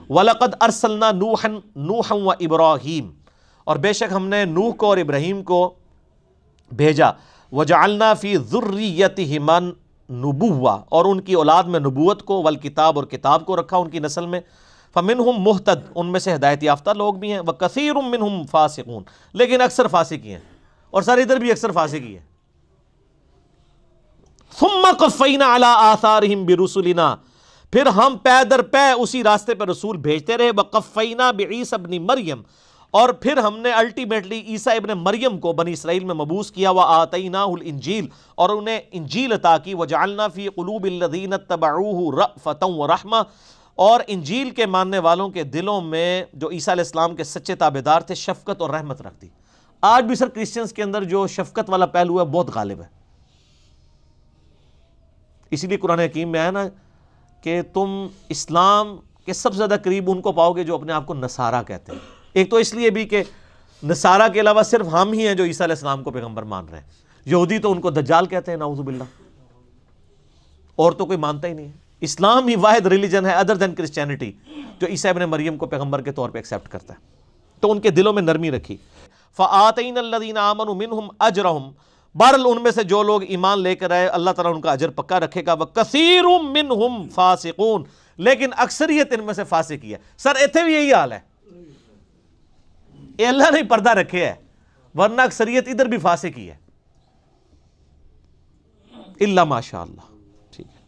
وَلَقَدْ أَرْسَلْنَا نُوحًا وَإِبْرَاهِيمَ، اور بے شک ہم نے نوح کو اور ابراہیم کو بھیجا، وَجَعَلْنَا فِي ذُرِّيَّتِهِمَا النُّبُوَّةَ، اور ان کی اولاد میں نبوت کو، والکتاب اور کتاب کو رکھا ان کی نسل میں، فَمِنْهُمْ مُهْتَد، ان میں سے ہدایت یافتہ لوگ بھی ہیں، وَكَثِيرٌ مِّنْهُمْ فَاسِقُونَ، لیکن اکثر فاسق ہی ہیں، اور سر ادھر بھی اکثر فاسق ہی ہے۔ ثُمَّ قَفَّيْنَا عَلَىٰ آثَارِهِمْ بِرُسُلِنَا، پھر ہم پے در پے اسی راستے پر رسول بھیجتے رہے، وَقَفَّيْنَا بِعِيسَى ابْنِ مریم، اور پھر ہم نے الٹیمیٹلی عیسیٰ ابن مریم کو بنی اسرائیل میں مبعوث کیا، وَآتَيْنَاهُ الْإِنْجِيلَ، اور انہیں انجیل عطا کی، وَجَعَلْنَا فِي قُلُوبِ الَّذِينَ اتَّبَعُوهُ رَأْفَةً وَرَحْمَةً، اور انجیل کے ماننے والوں کے دلوں میں جو عیسیٰ علیہ السلام کے سچے تابعدار تھے شفقت اور رحمت رکھ دی۔ آج بھی سر کرسچنز کے اندر جو شفقت والا پہلو ہے بہت غالب ہے، اسی لیے قرآن حکیم میں ہے نا کہ تم اسلام کے سب سے زیادہ قریب ان کو پاؤ گے جو اپنے آپ کو نصارہ کہتے ہیں۔ ایک تو اس لیے بھی کہ نصارہ کے علاوہ صرف ہم ہی ہیں جو عیسیٰ علیہ السلام کو پیغمبر مان رہے ہیں، یہودی تو ان کو دجال کہتے ہیں نعوذ باللہ، اور تو کوئی مانتا ہی نہیں ہے۔ اسلام ہی واحد ریلیجن ہے ادر دین کرسچینٹی جو عیسیٰ ابن مریم کو پیغمبر کے طور پہ ایکسیپٹ کرتا ہے، تو ان کے دلوں میں نرمی رکھی۔ فَآتَيْنَا الَّذِينَ آمَنُوا مِنْهُمْ أَجْرَهُمْ، بہرحال ان میں سے جو لوگ ایمان لے کر آئے اللہ تعالیٰ ان کا اجر پکا رکھے گا، وَكَثِيرٌ مِّنْهُمْ فَاسِقُونَ، لیکن اکثریت ان میں سے فاسق ہی ہے۔ سر ایتھے بھی یہی حال ہے، یہ اللہ نے پردہ رکھے ہے، ورنہ اکثریت ادھر بھی فاسق ہی ہے، الا ماشاء اللہ۔ ٹھیک ہے،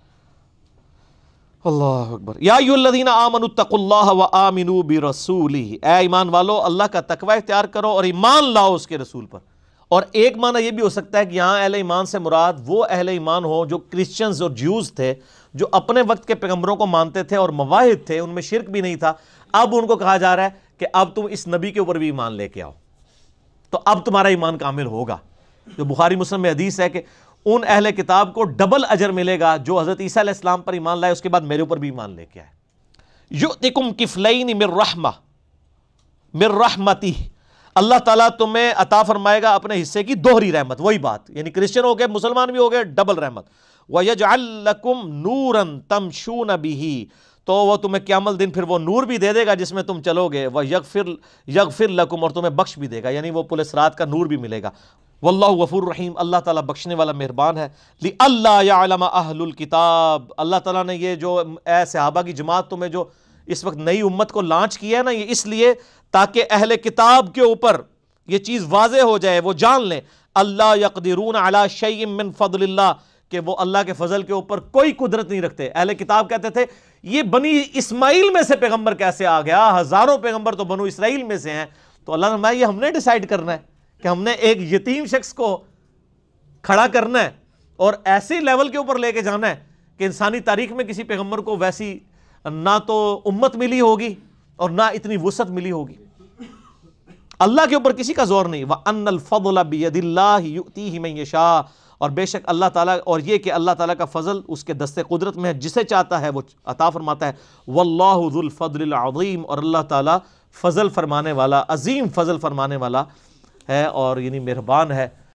اللہ اکبر۔ یا ایھا الذین آمنوا اتقوا اللہ وآمنوا برسولہ، اے ایمان والو اللہ کا تقوی اختیار کرو اور ایمان لاؤ اس کے رسول پر۔ اور ایک معنی یہ بھی ہو سکتا ہے کہ یہاں اہل ایمان سے مراد وہ اہل ایمان ہو جو کرسچنز اور جیوز تھے، جو اپنے وقت کے پیغمبروں کو مانتے تھے اور مواحد تھے، ان میں شرک بھی نہیں تھا۔ اب ان کو کہا جا رہا ہے کہ اب تم اس نبی کے اوپر بھی ایمان لے کے آؤ، تو اب تمہارا ایمان کامل ہوگا۔ جو بخاری مسلم میں حدیث ہے کہ ان اہل کتاب کو ڈبل اجر ملے گا جو حضرت عیسیٰ علیہ السلام پر ایمان لائے اس کے بعد میرے اوپر بھی ایمان لے کے آئے۔ یؤتکم کفلین من رحمتہ، اللہ تعالیٰ تمہیں عطا فرمائے گا اپنے حصے کی دوہری رحمت، وہی بات، یعنی کرسچن ہو گئے مسلمان بھی ہو گئے، ڈبل رحمت۔ وَيَجْعَلْ لَكُمْ نُورًا تَمْشُونَ بِهِ، تو وہ تمہیں قیامت دن پھر وہ نور بھی دے دے گا جس میں تم چلو گے، وَيَغْفِرْ لَكُمْ، اور تمہیں بخش بھی دے گا، یعنی وہ پل صراط کا نور بھی ملے گا۔ واللہ غفور رحیم، اللہ تعالیٰ بخشنے والا مہربان ہے۔ لِأَلَّا يَعْلَمَ أَهْلُ الْكِتَابِ، اللہ تعالیٰ نے یہ جو اے صحابہ کی جماعت تمہیں جو اس وقت نئی امت کو لانچ کیا ہے نا، یہ اس لیے تاکہ اہل کتاب کے اوپر یہ چیز واضح ہو جائے، وہ جان لیں اللہ یقدرون علی شیء من فضل اللہ، کہ وہ اللہ کے فضل کے اوپر کوئی قدرت نہیں رکھتے۔ اہل کتاب کہتے تھے یہ بنی اسماعیل میں سے پیغمبر کیسے آ گیا، ہزاروں پیغمبر تو بنو اسرائیل میں سے ہیں۔ تو اللہ نے فرمایا یہ ہم نے ڈیسائیڈ کرنا ہے کہ ہم نے ایک یتیم شخص کو کھڑا کرنا ہے اور ایسی لیول کے اوپر لے کے جانا ہے کہ انسانی تاریخ میں کسی پیغمبر کو ویسی نہ تو امت ملی ہوگی اور نہ اتنی وسعت ملی ہوگی۔ اللہ کے اوپر کسی کا زور نہیں۔ وَأَنَّ الْفَضْلَ بِيَدِ اللَّهِ يُؤْتِيهِ مَن يَشَاءُ، اور بے شک اللہ تعالیٰ، اور یہ کہ اللہ تعالیٰ کا فضل اس کے دست قدرت میں ہے، جسے چاہتا ہے وہ عطا فرماتا ہے۔ وَاللَّهُ ذُو الْفَضْلِ الْعَظِيمِ، اور اللہ تعالیٰ فضل فرمانے والا، عظیم فضل فرمانے والا ہے، اور یعنی مہربان ہے۔